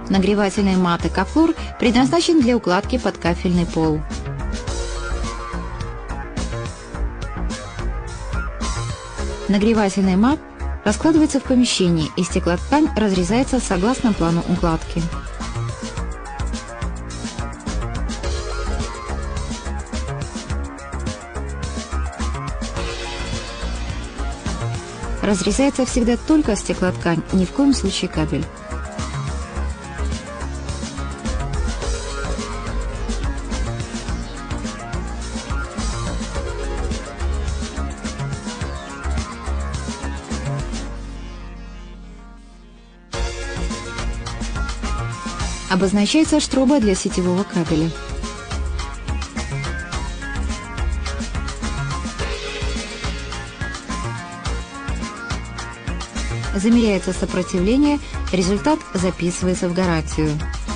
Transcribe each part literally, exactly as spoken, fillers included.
Нагревательный мат Экофлор предназначен для укладки под кафельный пол. Нагревательный мат раскладывается в помещении, и стеклоткань разрезается согласно плану укладки. Разрезается всегда только стеклоткань, ни в коем случае кабель. Обозначается штроба для сетевого кабеля. Замеряется сопротивление, результат записывается в гарантию.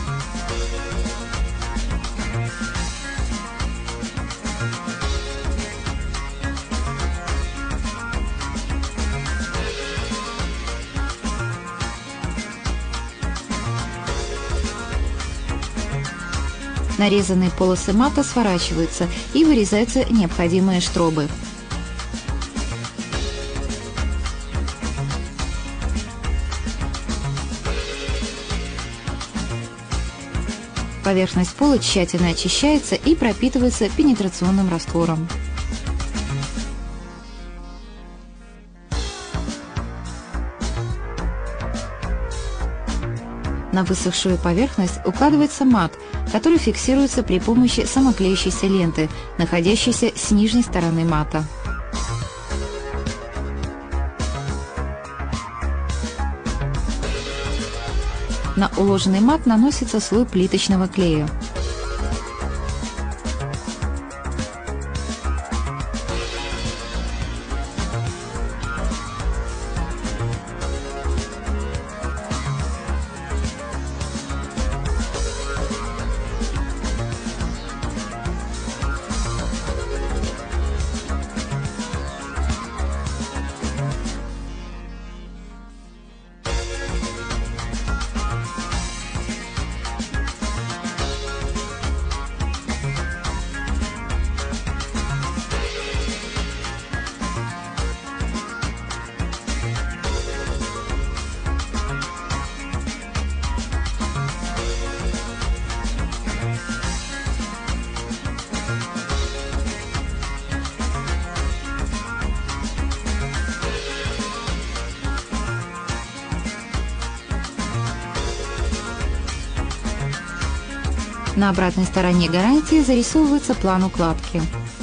Нарезанные полосы мата сворачиваются и вырезаются необходимые штробы. Поверхность пола тщательно очищается и пропитывается пенетрационным раствором. На высохшую поверхность укладывается мат, который фиксируется при помощи самоклеящейся ленты, находящейся с нижней стороны мата. На уложенный мат наносится слой плиточного клея. На обратной стороне гарантии зарисовывается план укладки.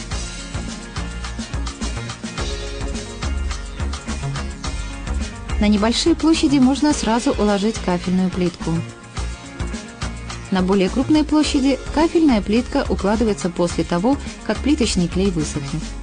На небольшие площади можно сразу уложить кафельную плитку. На более крупные площади кафельная плитка укладывается после того, как плиточный клей высохнет.